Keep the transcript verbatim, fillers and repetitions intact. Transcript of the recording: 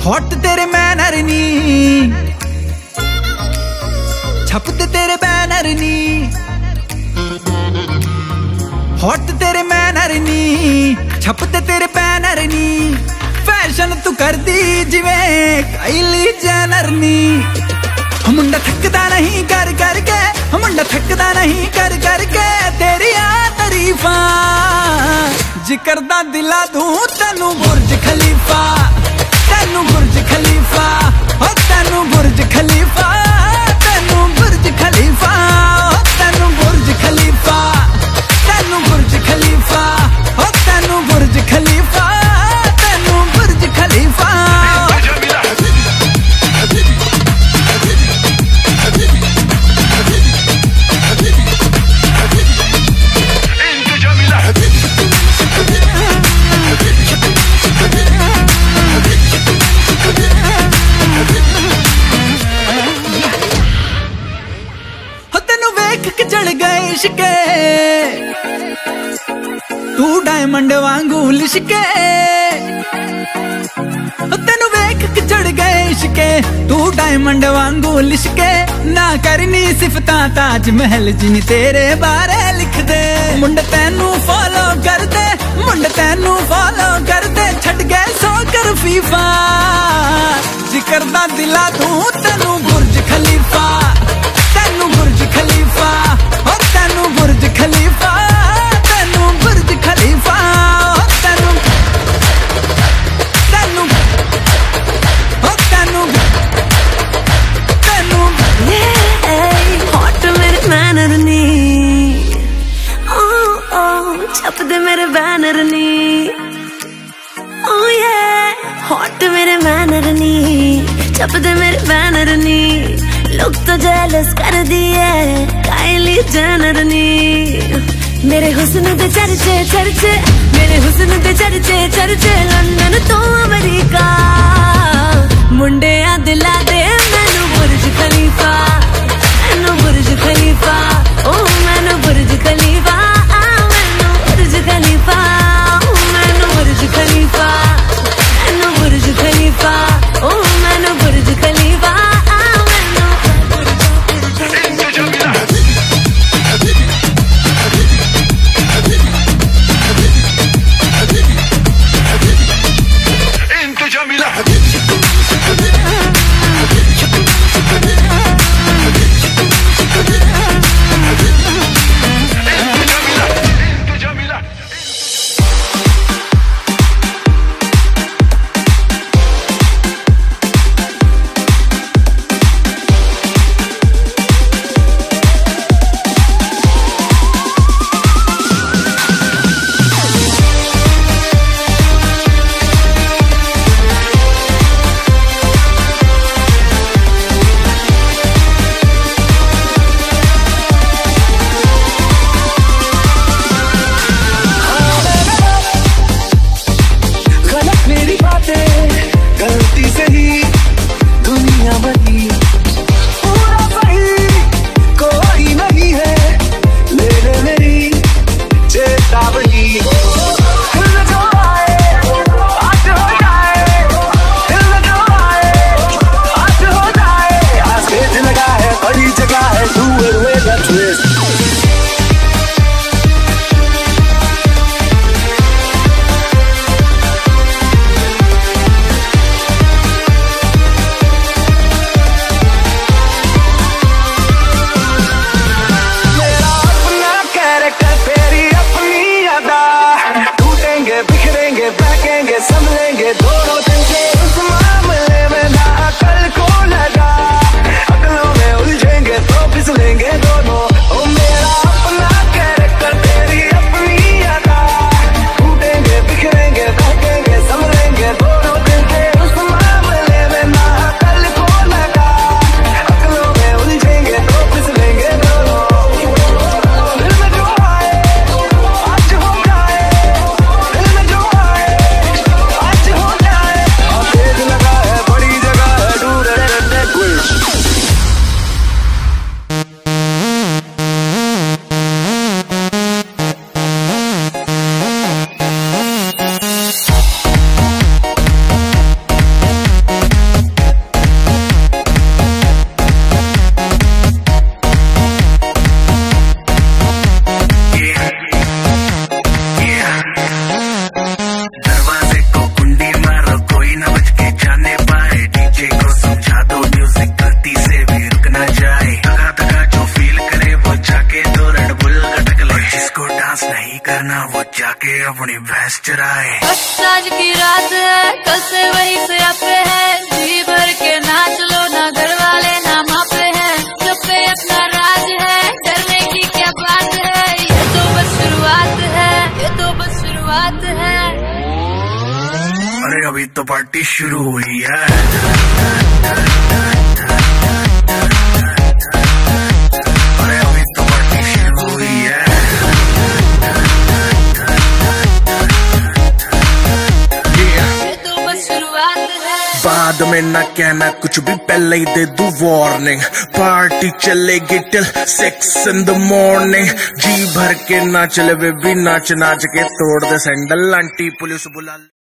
Hot तेरे manner नी, छपते तेरे बैनर नी, हॉट तेरे मैनर नी, छपते तेरे बैनर नी, फैशन तू कर दी जिवें काइली जेनर नी। मुंडा थकदा नहीं कर करके, मुंडा थकदा नहीं कर करके तेरी आ तारीफा, जिक्र दा दिला दूं तेनू बुर्ज खलीफा, तेनू बुर्ज खलीफा, ओ तेनू बुर्ज खलीफा, तेनू बुर्ज खलीफा, ओ तेनू बुर्ज खलीफा, तेनू बुर्ज खलीफा, ओ तेनू बुर्ज खलीफा, तेनू बुर्ज खलीफा। चढ़ गए इश्के तू डायमंड वांगू लिशके, तेनू वेख के चढ़ गए इश्के तू डायमंड वांगू लिशके, ना करनी सिफता ताज महल जिनी तेरे बारे लिख दे। मुंड तेनू फॉलो कर दे, मुंड तेनू फॉलो कर दे, छड़ गए सो कर फीफा, जिक्र दा दिला दूं तेनू बुर्ज खलीफा, तेनू बुर्ज खलीफा, ओ तेनू बुर्ज खलीफा, तेनू बुर्ज खलीफा, ओ तेनू तेनू ओ तेनू तेनू हॉट मेरे मैनर नी, ओ ओ छप दे मेरे बैनर नी, ओ ये हॉट मेरे मैनर नी, छप दे मेरे बैनर नी, लोग तो जेलस कर दिए काइली जेनर नी। मेरे हुस्न दे चर्चे चर्चे, मेरे हुस्न दे चर्चे चर्चे, लंदन तो अमेरिका, मुंडे आ दिला दे मैनू बुर्ज खलीफा, मैनू बुर्ज खलीफा, ओ मैनू बुर्ज खलीफा, मैनू बुर्ज खलीफा, मैनू बुर्ज खलीफा, मैनू बुर्ज खलीफा, ओ मैनू बुर्ज खलीफा। जाके अपनी भैंस चराए। बस आज की रात है, कल से वही से आपे है, जी भर के नाच लो, ना घर वाले ना मापे हैं, सब पे अपना राज है, डरने की क्या बात है, ये तो बस शुरुआत है, ये तो बस शुरुआत है। अरे अभी तो पार्टी शुरू हुई है। अरे अभी तो पार्टी शुरू हुई है। ये तो बस शुरुआत है। बाद में ना कहना कुछ भी, पहले ही दे दूं वार्निंग। पार्टी चलेगी till six in the morning. जी भर के नाच ले बेबी, नाच नाच के तोड़ दे सैंडल, आंटी पुलिस बुला।